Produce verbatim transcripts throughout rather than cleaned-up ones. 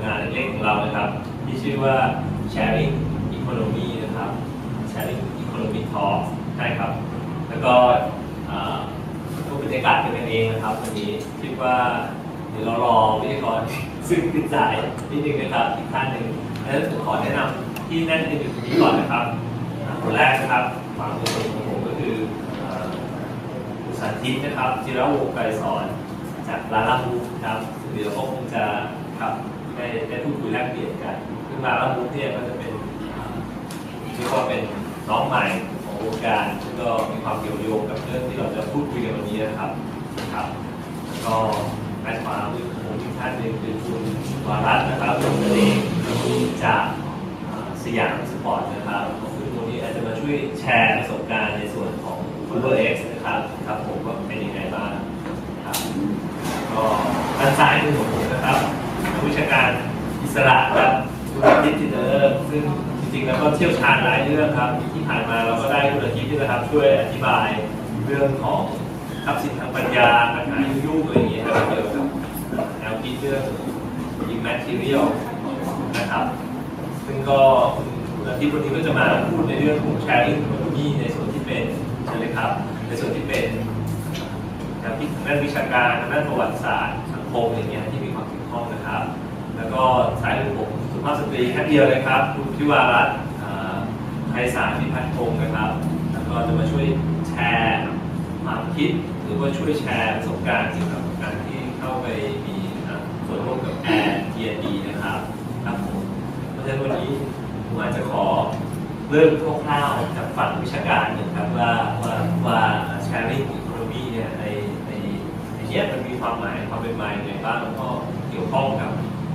งานเล็กๆของเรานะครับที่ชื่อว่า Sharing Economy นะครับ Sharing Economy Talk ใช่ครับแล้วก็ผู้บรรยากาศเป็นกันเองนะครับวันนี้คิดว่าเดี๋ยวเรารอวิทยากรซึ่งติดสายนิดนึงนะครับอีกท่านหนึ่งแล้วผมขอแนะนำที่นั่นที่หนึ่งคนนี้ก่อนนะครับคนแรกนะครับฝั่งตัวเองของผมก็คือคุณสาธิตนะครับจิรวงศ์ไกรสอนจากลาลาบูครับเดี๋ยวเขาคงจะครับได้ได้พูดคุยแลกเปลี่ยนกันซึ่งลาลาบูเนี่ยก็จะเป็นเรียกว่าเป็นน้องใหม่ของวงการซึ่งก็มีความเกี่ยวโยงกับเรื่องที่เราจะพูดคุยกันวันนี้นะครับครับก็ด้านขวามือผมอีกท่านหนึ่งคือคุณวารัตน์นะครับคุณเองจากสยามสปอร์ตนะครับคือตรงนี้อาจจะมาช่วยแชร์ประสบการณ์ในส่วนของ UberX นะครับครับผมว่าเป็นยังไงบ้างครับก็ด้านซ้ายมือของผมนะครับนักวิชาการอิสระครับคุณอาทิตย์จิตเตอร์ซึ่งจริงๆแล้วก็เชี่ยวชาญหลายเรื่องครับที่ผ่านมาเราก็ได้คุณอาทิตย์ที่นะครับช่วยอธิบายเรื่องของทรัพย์สินทางปัญญาปัญหายุ่งๆอะไรอย่างเงี้ยครับเกี่ยวกับแนวคิดเรื่อง immaterial นะครับซึ่งก็คุณอาทิตย์วันนี้ก็จะมาพูดในเรื่องของ sharing economy ในส่วนที่เป็นใช่ไหมครับในส่วนที่เป็นทางด้านวิชาการทางด้านประวัติศาสตร์สังคมอย่างเงี้ยที่มีความเกี่ยวข้องนะครับแล้วก็สายของผมสุภาพสตรีแค่เดียวเลยครับคุณพิวารัตน์ไพศาลพิพัฒน์พงศ์นะครับแล้วก็จะมาช่วยแชร์ความคิดหรือว่าช่วยแชร์ประสบการณ์เกี่ยวกับการที่เข้าไปมีส่วนร่วมกับแอร์ ที เอ็น ดี นะครับครับผมเพราะฉะนั้นวันนี้ผมอาจจะขอเริ่มคร่าวๆจากฝั่งวิชาการหนึ่งครับว่าว่าว่า sharing economy เนี่ยในในในนี้มันมีความหมายความเป็นมาอย่างไรบ้างแล้วก็เกี่ยวข้องกับ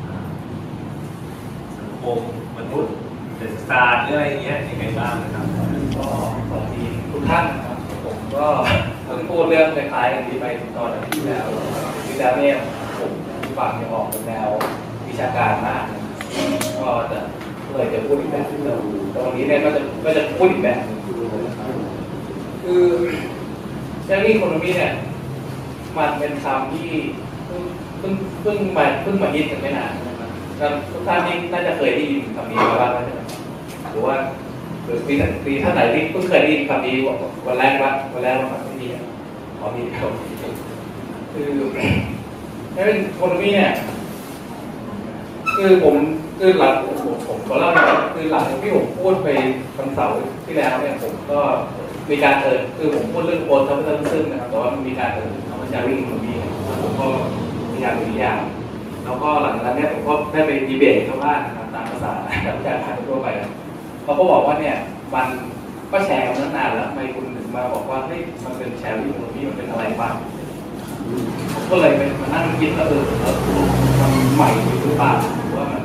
สังคมมนุษย์เศรษฐศาสตร์หรืออะไรอย่างเงี้ยยังไงบ้างนะครับก็สวัสดีทุกท่านนะครับผมก็เพิ่งพูดเรื่องคล้ายๆกันที่ไปตอนที่แล้วที่แล้วเนี่ยผมฟังจะออกเป็นแนววิชาการมากก็จะเลยจะพูดอีกแบบนึงแต่วันนี้เนี่ยก็จะก็จะพูดอีกแบบนึงคือเรื่องนี้โคโนมีเนี่ยมันเป็นคำที่เพิ่งเพิ่งเพิ่งมาเพิ่งมาฮิตกันไม่นานนะครับทุกท่านนี่น่าจะเคยได้ยินคำนี้มาบ้างไหมหรือว่าหรือปีปีท่านไหนที่เพิ่งเคยได้ยินคำนี้วันแรกว่าวันแรกว่าไม่มีอ๋อมีครับคือเรื่องโคโนมีเนี่ยคือผมคือหลังผมผมก็เล่านะครับคือหลังที่ผมพูดไปวันเสาร์ที่แล้วเนี่ยผมก็มีการเอิดคือผมพูดเรื่องโอนทับเรื่องซึ่งนะครับแต่ว่ามันมีการเอิดเอามาจากวิ่งของมีผมก็พยายามพยายามแล้วก็หลังจากนั้นเนี่ยผมก็ได้ไปดีเบตกับว่าตามภาษาการวิจารณ์ทั่วไปเขาก็บอกว่าเนี่ยมันก็แชร์กันตั้งนานแล้วไม่คุณถึงมาบอกว่าเฮ้ยมันเป็นแชร์วิ่งของมีมันเป็นอะไรบ้างผมก็เลยไปมานั่งคิดว่าเออมันใหม่หรือเปล่าว่ามัน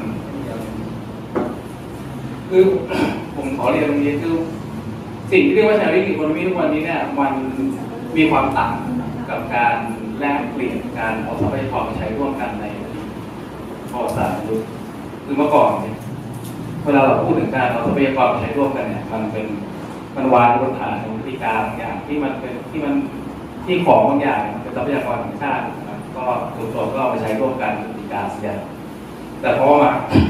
คือผมขอเรียนตรงนี้คือสิ่งที่เรียกว่า sharing economy ทุกวันนี้เนี่ยมันมีความต่างกับการแลกเปลี่ยนการเอาทรัพยากรมาใช้ร่วมกันในประวัติศาสตร์คือเมื่อก่อนเนี่ยเวลาเราพูดถึงการเอาทรัพยากรมาใช้ร่วมกันเนี่ยมันเป็นมันวางบนฐานของพฤติการบางอย่างที่มันเป็นที่มันที่ของบางอย่างเป็นทรัพยากรธรรมชาตินะครับก็ส่วนตัวก็เอาไปใช้ร่วมกันพฤติการเสียแต่พอมา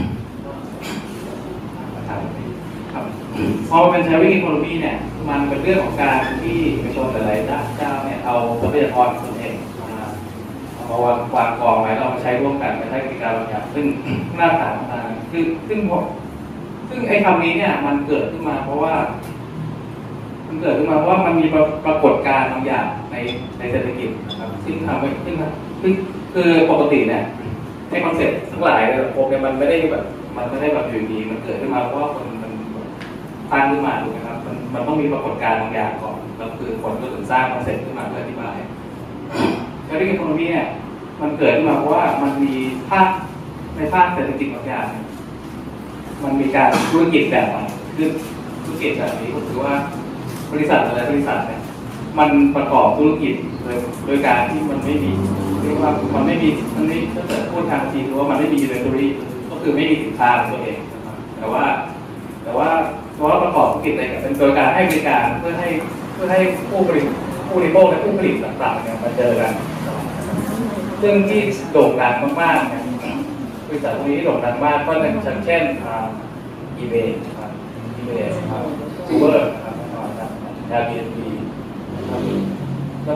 พอเป็น sharing economy เนี่ยมันเป็นเรื่องของการที่เอกชนหลายๆเจ้าเนี่ยเอาทรัพยากรส่วนเองมาเอามาวางวางกองไว้เรามาใช้ร่วมกันไม่ใช่กิจการบางอย่างซึ่งหน้าตาต่างๆคือซึ่งซึ่งไอ้คำนี้เนี่ยมันเกิดขึ้นมาเพราะว่ามันเกิดขึ้นมาเพราะว่ามันมีปรากฏการณ์บางอย่างในในเศรษฐกิจนะครับซึ่งทำให้ซึ่งซึ่งคือปกติเนี่ยไอ้คอนเซ็ปต์ทั้งหลายระบบเนี่ยมันไม่ได้แบบมันไม่ได้แบบอยู่ดีมันเกิดขึ้นมาเพราะว่าคนตั้งขึ้นมาถูกไหมครับมันมันต้องมีปรากฏการณ์บางอย่างก่อนแล้วคือคนก็ถึงสร้างคอนเซ็ปต์ขึ้นมาเพื่ออธิบายการที่ economy เนี่ยมันเกิดขึ้นมาเพราะว่ามันมีภาคในภาคเศรษฐกิจบางอย่างมันมีการธุรกิจแบบใหม่คือธุรกิจแบบนี้ก็คือว่าบริษัทอะไรบริษัทเนี่ยมันประกอบธุรกิจโดยโดยการที่มันไม่มีเรียกว่ามันไม่มีมันไม่ถ้าเกิดพูดทางจีนว่ามันไม่มี inventory ก็คือไม่มีสินค้าตัวเองแต่ว่าแต่ว่าเพราะว่าประกอบธุรกิจอะไรเป็นโดยการให้บริการเพื่อให้เพื่อให้ผู้ผลิตผู้บริโภคและผู้ผลิตต่างๆเนี่ยมาเจอกันซึ่งที่โด่งดังมากๆเนี่ยคริษัทพวกนี้ที่โด่งดังมากก็เป็นเช่นอีเบย์ครับอีเบย์ครับซูเปอร์ครับนะครับ Airbnb ครับแล้ว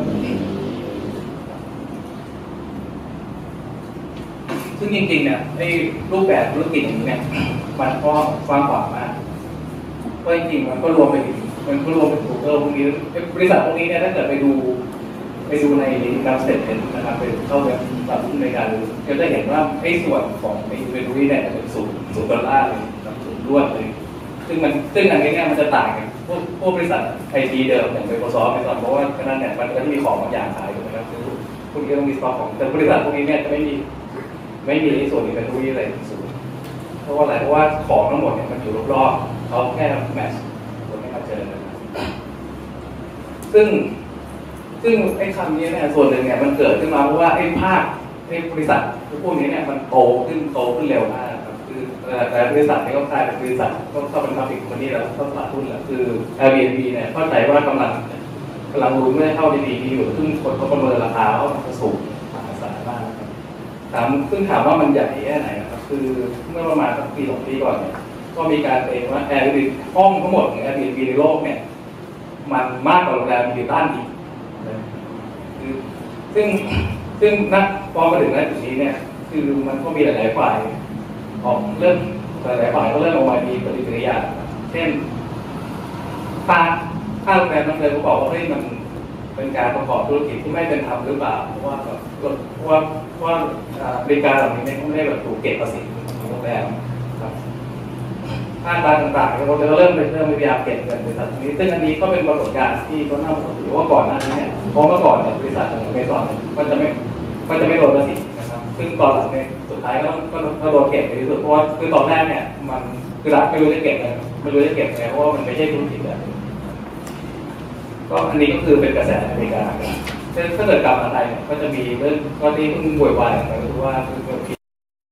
ซึ่งจริงๆเนี่ยไอ้รูปแบบธุรกิจอย่างนี้เนี่ยมันก็กว้างขวางมากเพราะจริงๆมันก็รวมไปถึงมันก็รวมไปถึง Google พวกนี้บริษัทพวกนี้เนี่ยถ้าเกิดไปดูไปดูในการเสร็จเป็นนะครับไปเข้าไปปรับในการดูจะได้เห็นว่าไอ้ส่วนของไอ้เวทีเนี่ยเป็นศูนย์ศูนย์ดอลลาร์เลยศูนย์ล้วนเลยซึ่งมันซึ่งอันนี้เนี่ยมันจะต่างกันพวกพวกบริษัทไอทีเดิมอย่าง Microsoft ไปก่อนเพราะว่าขนาดเนี่ยมันก็จะมีของบางอย่างขายถูกไหมครับคือพวกนี้ต้องมีสต็อกของแต่บริษัทพวกนี้เนี่ยจะไม่มีไม่มีส่วนอินเวนทอรี่อะไรสูงเพราะว่าอะไรเพราะว่าของทั้งหมดเนี่ยมันอยู่รอบๆเขาแค่แมทช์คนไม่มาเจอกันซึ่งซึ่งไอ้คำนี้เนี่ยส่วนหนึ่งเนี่ยมันเกิดขึ้นมาเพราะว่าไอ้ภาคไอ้บริษัทพวกนี้เนี่ยมันโตขึ้นโตขึ้นเร็วมากครับคือแต่บริษัทนี้ก็กลายเป็นบริษัทก็เข้าเป็นพับลิกคอมพานีแล้วเข้าตลาดหุ้นแล้วคือ Airbnb เนี่ยเข้าใจว่ากำลังกำลังลุ้นไม่ได้เท่าดีๆมีอยู่ซึ่งคนเขาประเมินราคาเขาสูงมหาศาลมากนะครับถามซึ่งถามว่ามันใหญ่แค่ไหนนะครับคือเมื่อประมาณสักปีสองปีก่อนเนี่ยก็มีการเองว่า Airbnb ห้องทั้งหมดของ Airbnb ในโลกเนี่ยมันมากกว่าโรงแรมอยู่ด้านอีกคือซึ่งซึ่งนักพอมาถึงณจุดนี้เนี่ยคือมันก็มีหลายๆฝ่ายออกเรื่องหลายๆฝ่ายก็เริ่มออกมามีปฏิกิริยาเช่นค่าค่าโรงแรมนั่นเลยเขาบอกว่าเฮ้ยมันเป็นการประกอบธุรกิจที่ไม่เป็นธรรมหรือเปล่าเพราะว่าแบบเพราะว่าเพราะว่าบริการเหล่านี้ไม่ได้แบบถูกเก็บภาษีของโรงแรมครับค่าการต่างๆเราจะเริ่มไปเริ่มพยายามเก็บเงินบริษัทนี้ซึ่งอันนี้ก็เป็นปรากฏการณ์ที่เขาน่าสนใจว่าก่อนหน้านี้เนี่ยเพราะเมื่อก่อนเนี่ยบริษัทของอเมซอนมันจะไม่มันจะไม่โดนภาษีนะครับซึ่งตอนหลังเนี่ยสุดท้ายก็ต้องก็โดนเก็บไปที่สุดเพราะว่าคือตอนแรกเนี่ยมันคือรัฐไม่รู้จะเก็บไงไม่รู้จะเก็บไงเพราะว่ามันไม่ใช่ธุรกิจแบบก็อันนี้ก็คือเป็นกระแสในอเมริกาถ้าเกิดกลับมาไทยเนี่ยก็จะมีเรื่องก็ที่เพิ่งบวยวายกันก็คือว่าคือผิด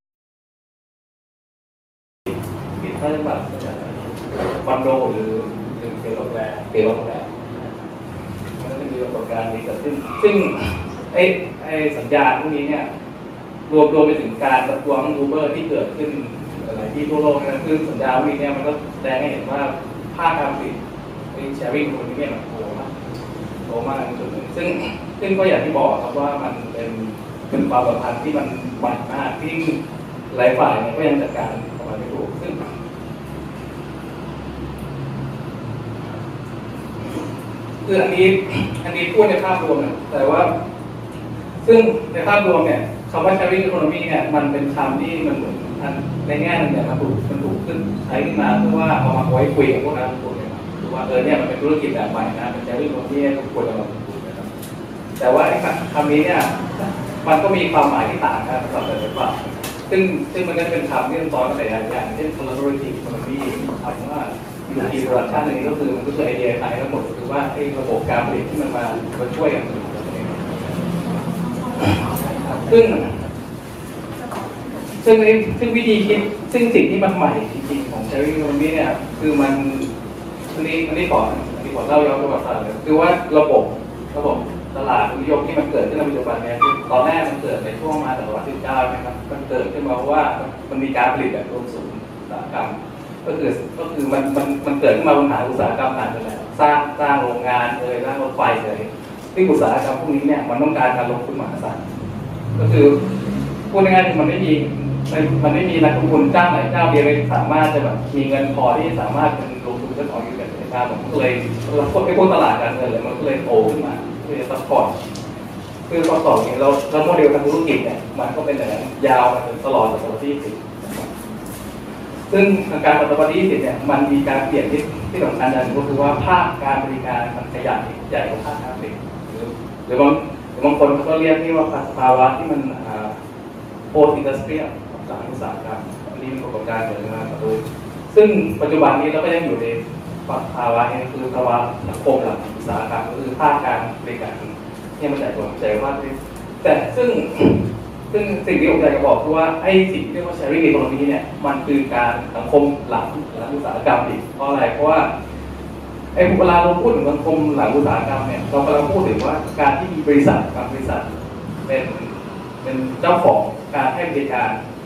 ผิดค่าจังหวัดคอนโดหรือหรือเป็นโรงแรมเป็นโรงแรมมันก็จะมีปรากฏการณ์นี้เกิดขึ้นซึ่งไอ้ไอ้สัญญาณพวกนี้เนี่ยรวมรวมไปถึงการประท้วงอูเบอร์ที่เกิดขึ้นอะไรที่ทั่วโลกนะคือสัญญาพวกนี้เนี่ยมันก็แสดงให้เห็นว่าภาคการผลิตไอ้แชร์ริ่งคนนี้เนี่ยมันโตมากโตมากในจุดหนึ่งซึ่งซึ่งก็อย่างที่บอกครับว่ามันเป็นเป็นความสัมพันธ์ที่มันใหม่มากที่หลายฝ่ายเนี่ยก็ยังจัดการออกมาไม่ถูกซึ่งคืออันนี้อันนี้พูดในภาพรวมนะแต่ว่าซึ่งในภาพรวมเนี่ยคำว่า sharing economy เนี่ยมันเป็นคำที่มันเหมือนในแง่หนึ่งเนี่ยมันถูกมันถูกขึ้นใช้ขึ้นมาเพื่อว่าเอามาไว้คุยกับพวกนักลงทุนเนี่ยคือว่าเออเนี่ยมันเป็นธุรกิจแบบใหม่นะเป็น sharing economy ทุกคนจะมาลงทุนนะครับแต่ว่าไอ้คำนี้เนี่ยมันก็มีความหมายที่ต่างกันสำหรับแต่ละฝ่ายซึ่งซึ่งมันก็จะเป็นคำที่ต้องซ้อนกันหลายอย่างเช่น collaborative economy คำว่าอยู่ที่โปรดักชันอันนี้ก็คือมันก็คือไอเดียขายทั้งหมดคือว่าไอ้ระบบการผลิตที่มันมามาช่วยกันซึ่งซึ่งซึ่งวิธีคิดซึ่งสิ่งที่มันใหม่จริงๆของ sharing economy เนี่ยคือมันอันนี้อันนี้ก่อนอันนี้ก่อนเล่าย้อนประวัติศาสตร์เลยคือว่าระบบระบบตลาดนิยมที่มันเกิดขึ้นในปัจจุบันเนี่ยตอนแรกมันเกิดในช่วงมาศตวรรษที่เก้านะครับมันเกิดขึ้นมาเพราะว่ามันมีการผลิตแบบรวมศูนย์อุตสาหกรรมก็คือก็คือมันมันมันเกิดขึ้นมาบนฐานอุตสาหกรรมนานไปแล้วสร้างสร้างโรงงานเลยสร้างรถไฟเลยที่อุตสาหกรรมพวกนี้เนี่ยมันต้องการการลงทุนมหาศาลก็คือพูดง่ายๆคือมันไม่มีมันไม่มีนักลงทุนเจ้าไหนเจ้าเดียวเลยสามารถจะแบบมีเงินพอที่สามารถเป็นลงทุนเรื่องของยูนิตไฟฟ้าผมก็เลยเราพวกไอ้พวกตลาดการเงินเลยมันก็เลยโตขึ้นมาเพื่อจะซัพพอร์ตคือข้อสองเนี่ยเราเราโมเดลทางธุรกิจเนี่ยมันก็เป็นอย่างนั้นยาวมาจนตลอดศตวรรษที่สิบซึ่งการศตวรรษที่สิบเนี่ยมันมีการเปลี่ยนที่ที่สำคัญอย่างก็คือว่าภาคการบริการมันขยายใหญ่กว่าภาคการผลิตหรือหรือบางบางคนก็เรียกที่ว่าภาวะที่มันโพสต์อินดัสเทรียลหลังอุตสาหกรรมอันนี้เป็นประสบการณ์เกิดขึ้นมาด้วยซึ่งปัจจุบันนี้เราก็ยังอยู่ในภาวะนี้คือภาวะสังคมหลังอุตสาหกรรมก็คือภาคการบริการที่มันใหญ่กว่าใหญ่กว่าแต่ซึ่งซึ่งสิ่งที่ผมอยากจะบอกคือว่าไอ้สิ่งที่เรียกว่า sharing economy เนี่ยมันคือการสังคมหลังหลังอุตสาหกรรมอีกเพราะอะไรเพราะว่าไอ้เวลาเราพูดถึงสังคมหลังอุตสาหกรรมเนี่ยเรากำลังพูดถึงว่าการที่มีบริษัทบางบริษัทเป็นเป็นเจ้าของการให้บริการ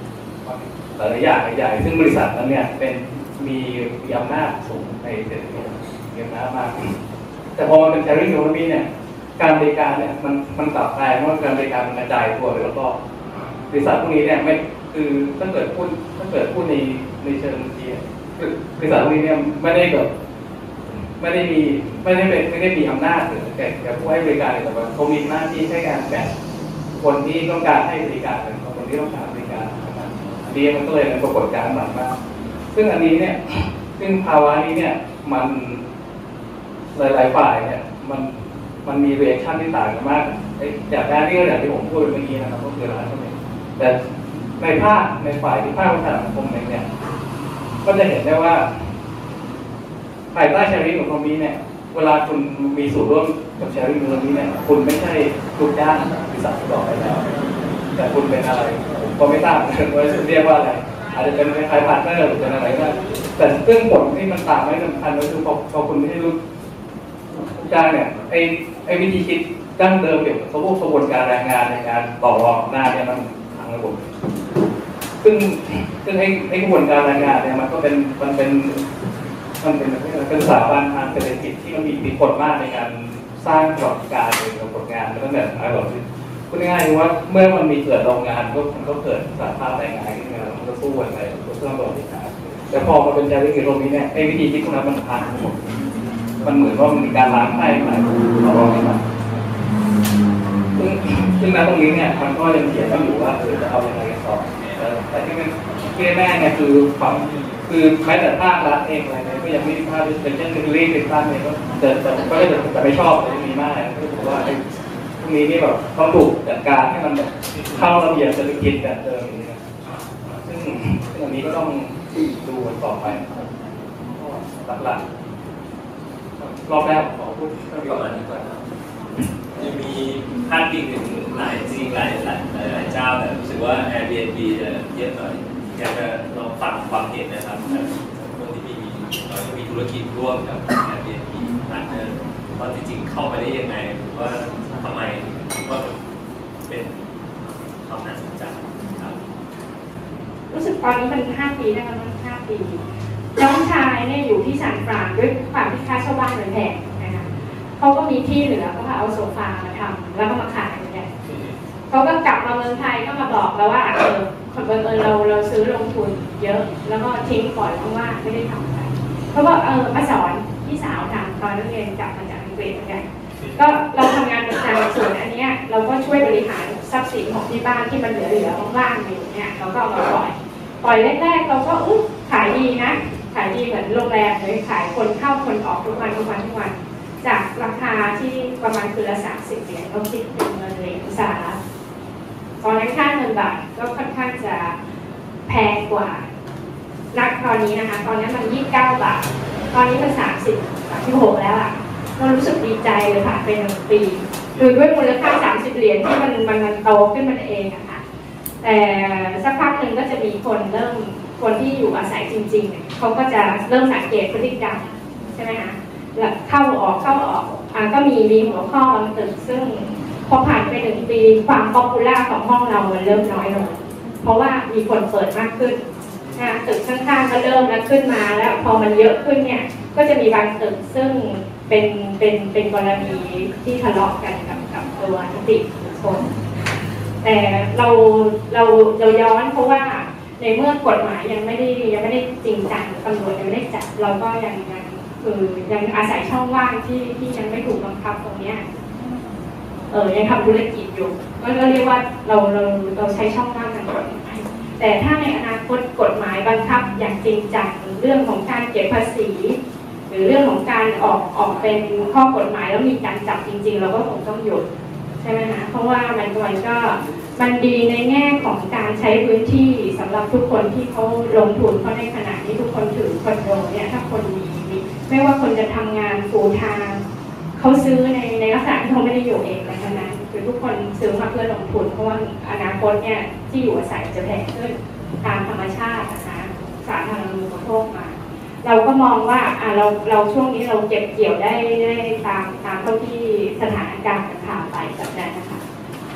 หลายๆอย่างใหญ่ซึ่งบริษัทนั้นเนี่ยเป็นมีมีอำนาจสูงในเศรษฐกิจมีอำนาจมากแต่พอมันเป็น sharing economy เนี่ยการบริการเนี่ยมันมันกลับกลายว่าการบริการมันกระจายตัวไปแล้วก็บริษัทพวกนี้เนี่ยไม่คือถ้าเกิดพูดถ้าเกิดพูดในในเชิงที่คือบริษัทพวกนี้เนี่ยไม่ได้แบบไม่ได้มีไม่ได้เป็นไม่ได้มีอำนาจหรือแต่แต่ผู้ให้บริการแต่ว่าเขามีหน้าที่ในการแบ่งคนที่ต้องการให้บริการกับคนที่ต้องการบริการนะครับอันนี้มันก็เลยเป็นปรากฏการณ์ใหม่มากซึ่งอันนี้เนี่ยซึ่งภาวะนี้เนี่ยมันหลายๆฝ่ายเนี่ยมันมันมีเรีแอคชั่นที่ต่างกันมากจากแรกที่อย่างที่ผมพูดเมื่อกี้นะครับก็คือร้านเท่านี้แต่ในภาคในฝ่ายที่ภาคประชาสังคมเนี่ยก็จะเห็นได้ว่าภายใต้ sharing economy เนี่ยเวลาคุณมีส่วนร่วมกับ sharing economy เนี่ยคุณไม่ใช่ลูกจ้างบริษัทที่บอกไปแล้วแต่คุณเป็นอะไรผมก็ไม่ทราบว่าเรียกว่าอะไรอาจจะเป็นคล้ายๆพาร์ทเนอร์หรือเป็นอะไรก็แต่ซึ่งผลที่มันต่างไม่สำคัญก็คือพอพอคุณไม่ใช่ลูกลูกจ้างเนี่ยไอ้ไอ้วิธีคิดดั้งเดิมเกี่ยวกับกระบวนการแรงงานในการต่อรองหน้าเนี่ยมันพังระบบซึ่งซึ่งไอ้ไอ้กระบวนการแรงงานเนี่ยมันก็เป็นมันเป็นมันเป็นเป็นสถาบันทางเศรษฐกิจที่มันมีอิทธิพลมากในการสร้างประวัติการในระบบงานตั้งแต่อารมณ์พูดง่ายๆคือว่าเมื่อมันมีเกิดโรงงานก็มันก็เกิดสภาพแรงงานขึ้นมามันก็สู้กันไปเพื่อประวัติการแต่พอมาเป็นจารีตตรงนี้เนี่ยไอ้วิธีคิดพวกนั้นมันพังมันเหมือนว่ามันมีการล้างไพ่ใหม่ต่อรองกันมาซึ่งซึ่งณตรงนี้เนี่ยมันก็ยังเขียนกันอยู่ว่าจะเอาอย่างไรกันต่อแต่ที่มันที่แน่เนี่ยคือความคือแม้แต่ภาครัฐเองอะไรเนี่ยก็ยังไม่ได้ภาพเป็นเช่นคือรีเป็นภาคเนี่ยก็แต่แต่ก็จะแต่ไม่ชอบเลยมีมากก็คือว่าไอ้พวกนี้นี่แบบต้องถูกจัดการให้มันแบบเข้าระเบียบเศรษฐกิจแบบเดิมอย่างนี้นะซึ่งซึ่งอันนี้ก็ต้องดูกันต่อไปหลักๆรอบแรกขอพูดก่อนดีกว่าจะมีพาดพิงถึงหลายจริงหลายหลายหลายเจ้าแต่รู้สึกว่า Airbnb จะเยอะหน่อยอยากจะลองฟังความเห็นนะครับคนที่มีเราจะมีธุรกิจร่วมกับ Airbnb พาร์ทเนอร์ว่าจริงๆเข้าไปได้ยังไงหรือว่าทำไมว่าเป็นความน่าสนใจครับรู้สึกตอนนี้มันห้าปีนะคะมันห้าปีน้องชายเนี่ยอยู่ที่ซานฟรานด้วยความที่ค่าเช่าบ้านมันแพงนะคะเขาก็มีที่เหลือก็เอาโซฟามาทำแล้วก็มาขายเนี่ยเขาก็กลับมาเมืองไทยก็มาบอกเราว่าเออคนบังเอิญเราเราซื้อลงทุนเยอะแล้วก็ทิ้งปล่อยเพราะว่าไม่ได้ทำอะไรเขาบอกเออมาสอนพี่สาวทำตอนนักเรียนกลับมาจากอังกฤษเหมือนกันก็เราทำงานประจำส่วนอันนี้เราก็ช่วยบริหารทรัพย์สินของที่บ้านที่มันเหลือๆว่างๆอยู่เนี่ยเราก็เอามาปล่อยปล่อยแรกๆเราก็อุ๊ยขายดีนะขายดีเหมือนโรงแรมเลยขายคนเข้าคนออกทุกวันทุกวันทุกวันจากราคาที่ประมาณคือละสามสิบเหรียญเราคิดเป็นเงินเหรียญสหรัฐตอนนั้นค่าเงินบาทก็ค่อนข้างจะแพงกว่านักตอนนี้นะคะตอนนั้นมันยี่สิบเก้าบาทตอนนี้มันสามสิบสามสิบหกแล้วอ่ะเรารู้สึกดีใจเลยค่ะเป็นหนึ่งปีคือด้วยมูลค่าสามสิบเหรียญที่มันมันโตขึ้นมันเองอะค่ะแต่สักพักหนึ่งก็จะมีคนเริ่มคนที่อยู่อาศัยจริงๆเขาก็จะเริ่มสังเกตพฤติกรรมใช่ไหมคะแล้วเข้าออกเข้าออกอ่าก็มีมีหัวข้อบางตึกซึ่งพอผ่านไปหนึ่งปีความป๊อปปูล่าของห้องเรามันเริ่มน้อยลงเพราะว่ามีคนเปิดมากขึ้นนะตึกข้างๆก็เริ่มแล้วขึ้นมาแล้วพอมันเยอะขึ้นเนี่ยก็จะมีบางตึกซึ่งเป็นเป็นเป็นกรณีที่ทะเลาะกันกับกับตัวนิติบุคคลแต่เราเราเราย้อนเพราะว่าในเมื่อกฎหมายยังไม่ได้ยังไม่ได้จริงจังตำรวจยังไม่ได้จับเราก็ยังยังคือยังอาศัยช่องว่างที่ที่ยังไม่ถูกบังคับตรงนี้เออยังทำธุรกิจอยู่ก็เรียกว่าเราเราเราใช้ช่องว่างทางกฎหมายแต่ถ้าในอนาคตกฎหมายบังคับอย่างจริงจังเรื่องของการเก็บภาษีหรือเรื่องของการออกออกเป็นข้อกฎหมายแล้วมีการจับจริงๆเราก็คงต้องหยุดใช่ไหมคะเพราะว่ามันมันก็มันดีในแง่ของการใช้พื้นที่สำหรับทุกคนที่เขาลงทุนเพราะในขณะนี้ทุกคนถือคอนโดเนี่ยถ้าคนมีไม่ว่าคนจะทำงานฟูลไทม์เขาซื้อในในลักษณะที่เขาไม่ได้อยู่เองนะคะนั้นคือทุกคนซื้อมาเพื่อลงทุนเพราะว่าอนาคตเนี่ยที่อยู่อาศัยจะแพงขึ้นตามธรรมชาตินะคะสาธารณูปโภคมาเราก็มองว่าอ่าเราเราช่วงนี้เราเก็บเกี่ยวได้ได้ตามตามเท่าที่สถานการณ์มันพาไปแบบนั้นนะคะค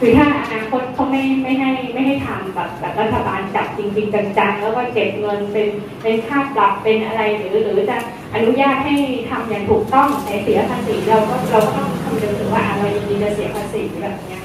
คือถ้าอนาคตเขาไม่ไม่ให้ไม่ให้ทำแบบแบบรัฐบาลจับจริงๆจังๆแล้วก็เก็บเงินเป็นเป็นค่าปรับเป็นอะไรหรือหรือจะอนุญาตให้ทำอย่างถูกต้องในเสียภาษีเราก็เราก็ต้องคำนึงถึงว่าเรายินดีจะเสียภาษีแบบนี้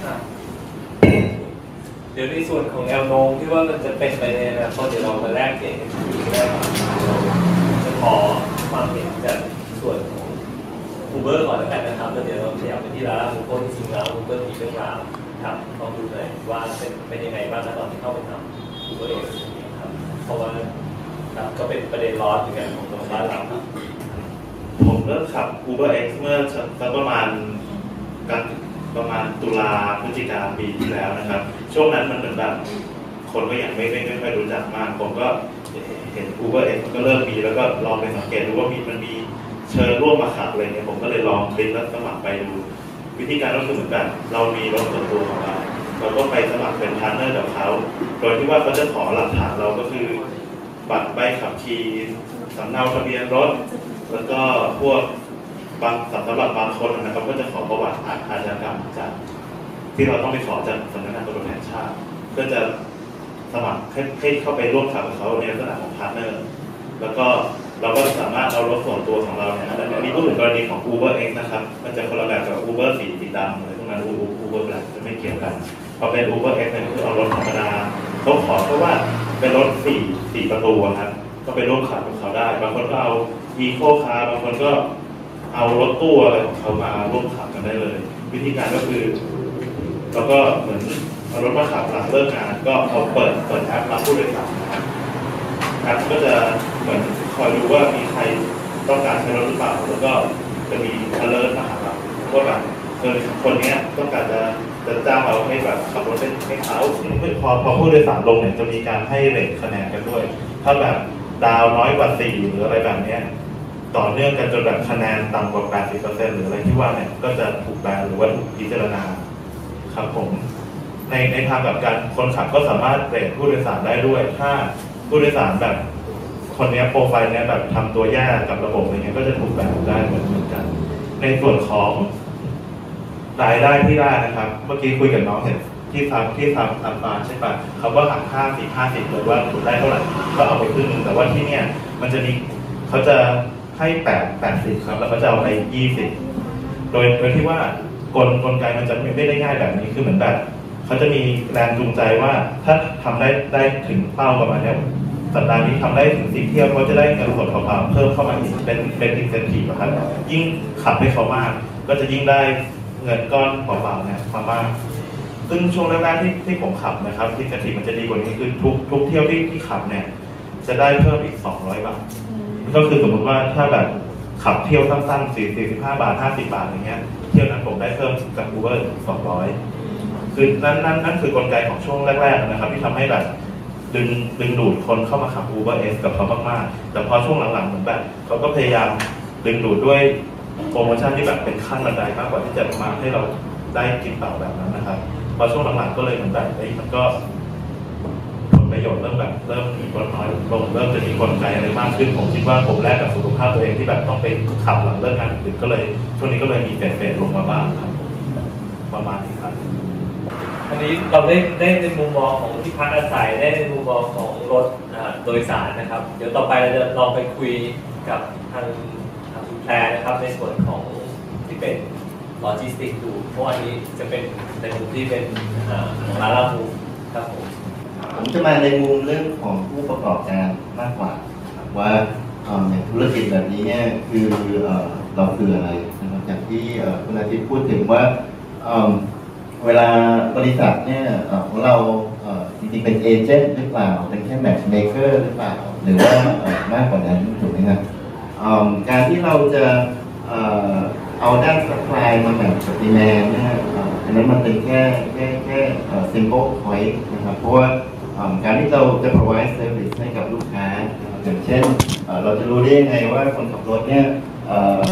เดี๋ยวในส่วนของแนวโน้มที่ว่ามันจะเป็นไปในอนาคตเดี๋ยวเรามาแลกเปลี่ยนกันอีกได้ครับจะขอความเห็นจากส่วนของอูเบอร์ก่อนแล้วกันนะครับแล้วเดี๋ยวเราขยับไปที่ร้านอูเบอร์จริงๆแล้วอูเบอร์มีเรื่องราวครับลองดูหน่อยว่าเป็นเป็นยังไงบ้างนะตอนที่เข้าไปทำอูเบอร์เองครับเพราะว่าครับก็เป็นประเด็นร้อนเหมือนกันของตัวบ้านเราครับผมเริ่มขับ Uber X เมื่อสักประมาณกันประมาณตุลาพฤศจิกาปีที่แล้วนะครับช่วงนั้นมันเหมือนแบบคนก็ยังไม่ไม่ไม่ค่อยรู้จักมากผมก็เห็น Uber X มันก็เริ่มมีแล้วก็ลองไปสังเกตดูว่ามีมันมีเชิญร่วมมาขับอะไรเงี้ยผมก็เลยลองคลิกแล้วสมัครไปดูวิธีการก็คือเหมือนแบบเรามีรถส่วนตัวของเราเราก็ไปสมัครเป็นพาร์ทเนอร์กับเขาโดยที่ว่าเขาจะขอหลักฐานเราก็คือบัตรใบขับขี่สำเนาทะเบียนรถแล้วก็พวกบางสำหรับบางคนนะครับก็จะขอประวัติอาชญากรรมจากที่เราต้องไปขอจากสำนักงานตำรวจแห่งชาติเพื่อจะสมัครให้เข้าไปร่วมขับกับเขาในลักษณะของพาร์ทเนอร์แล้วก็เราก็สามารถเอารถส่วนตัวของเราเนี่ยอันนี้พูดถึงกรณีของ Uber X นะครับมันจะคนละแบบกับ Uber สีสีดำอะไรพวกนั้น Uber Black จะไม่เกี่ยวกันพอเป็น Uber X เนี่ยคือเอารถธรรมดาเขาขอเพราะว่าเป็นรถสี่สี่ประตูครับก็ไปร่วมขับกับเขาได้บางคนก็เอา Eco Car บางคนก็เอารถตู้อะไรของเขามาร่วมขับกันได้เลยวิธีการก็คือเราก็เหมือนเอารถมาขับหลังเลิกงานก็เอาเปิดเปิดแอปรับผู้โดยสารนะครับแอปก็จะเหมือนคอยดูว่ามีใครต้องการใช้รถหรือเปล่าแล้วก็จะมี alert มาหาเราว่าแบบเออคนนี้ต้องการจะจะจ้างเราให้แบบขับรถให้เขาพอพอผู้โดยสารลงเนี่ยจะมีการให้เรทคะแนนกันด้วยถ้าแบบดาวน้อยกว่าสี่หรืออะไรแบบนี้ต่อเนื่องกันจนแบบคะแนนต่ำกว่า แปดสิบเปอร์เซ็นต์ หรืออะไรที่ว่าเนี่ยก็จะถูกแบนหรือว่าถูกพิจารณาครับผมในในทางแบบการคนขับก็สามารถเรทผู้โดยสารได้ด้วยถ้าผู้โดยสารแบบคนนี้โปรไฟล์เนี้ยแบบทำตัวแย่กับระบบอะไรเงี้ยก็จะถูกแบนได้เหมือนเหมือนกันในส่วนของรายได้ที่ได้นะครับเมื่อกี้คุยกับน้องเห็นที่ทำที่ทำอันบานใช่ปะเขาว่าหักห้าสิบห้าสิบเลยว่าถูกได้เท่าไหร่ก็เอาไปครึ่งนึงแต่ว่าที่เนี่ยมันจะมีเขาจะให้แปดแปดสิบครับแล้วเขาจะเอาไปยี่สิบโดยโดยที่ว่ากลกลไกมันจะไม่ได้ง่ายแบบนี้คือเหมือนแบบเขาจะมีแรงจูงใจว่าถ้าทำได้ได้ถึงเป้าประมาณนี้สัปดาห์นี้ทำได้ถึงสิบเที่ยวเขาจะได้เงินสดเปล่าๆเพิ่มเข้ามาอีกเป็นเป็นอินเซนทีฟครับยิ่งขับให้เขามากก็จะยิ่งได้เงินก้อนเปล่าๆเนี่ยมามากซึ่งช่วงแรกๆที่ที่ผมขับนะครับที่กระถิ่นมันจะดีกว่านี้คือทุกทุกเที่ยวที่ที่ขับเนี่ยจะได้เพิ่มอีกสองร้อยบาทก็คือสมมติว่าถ้าแบบขับเที่ยวสั้นๆสี่สิบห้าบาทห้าสิบบาทอย่างเงี้ยเที่ยวนั้นผมได้เพิ่มกับ Uber สองร้อยคือนั่นนั่นนั่นคือกลไกของช่วงแรกๆนะครับที่ทำให้แบบดึงดึงดูดคนเข้ามาขับ Uber X กับเขามากๆแต่พอช่วงหลังๆเหมือนแบบเขาก็พยายามดึงดูดด้วยโปรโมชั่นที่แบบเป็นขั้นบันไดมากกว่าที่จะมาให้เราได้กินเต่าแบบนั้นนะครับพอช่วงหลังๆก็เลยเหมือนแบบไอ้มันก็ผลประโยชน์เริ่มแบบเริ่มมีลดน้อยลงเริ่มจะมีกลไกอะไรมากขึ้นผมคิดว่าผมแลกกับสุขภาพตัวเองที่แบบต้องไปขับหลังเลิกงานดึกก็เลยช่วงนี้ก็เลยมีเฟดเฟดลงมาบ้างครับประมาณนี้ครับอันนี้เราได้ได้ในมุมมองของที่พักอาศัยได้ในมุมมองของรถโดยสารนะครับเดี๋ยวต่อไปเราจะลองไปคุยกับทางทางคุณแพรนะครับในส่วนของที่เป็นโลจิสติกดูเพราะอันนี้จะเป็นในมุมที่เป็นของร้านลาบูครับผมผมจะมาในมุมเรื่องของผู้ประกอบการมากกว่าว่าอย่างธุรกิจแบบนี้เนี่ยคือเราคืออะไรนะครับจากที่คุณอาทิตย์พูดถึงว่าเวลาบริษัทเนี่ยของเราจริงๆเป็นเอเจนต์หรือเปล่าเป็นแค่แมทช์เมเกอร์หรือเปล่าหรือว่ามากกว่านั้นถูกไหมครับการที่เราจะเอาด้าน supply มาแบ่งกับ demand เนี่ยอันนั้นมันเป็นแค่แค่แค่ single point นะครับเพราะว่าการที่เราจะ provide service ให้กับลูกค้าอย่างเช่นเราจะรู้ได้ยังไงว่าคนขับรถเนี่ย